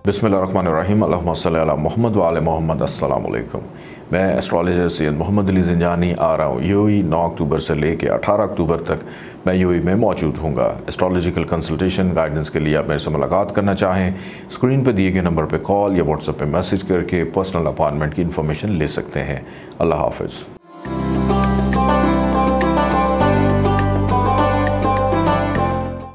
बिस्मिल्लाहिर्रहमानिर्रहीम अल्लाहुम्मा सल्ली अला मुहम्मद व आले मोहम्मद। अस्सलाम वालेकुम। मैं एस्ट्रोलॉजर सैयद मोहम्मद अली ज़िंजानी आ रहा हूँ यूएई 9 अक्टूबर से लेकर 18 अक्टूबर तक मैं यूएई में मौजूद हूँगा। एस्ट्रोलॉजिकल कंसल्टेशन गाइडेंस के लिए आप मेरे से मुलाकात करना चाहें, स्क्रीन पर दिए गए नंबर पर कॉल या व्हाट्सएप पे मैसेज करके पर्सनल अपॉइंटमेंट की इन्फॉर्मेशन ले सकते हैं। अल्लाह हाफ़िज़।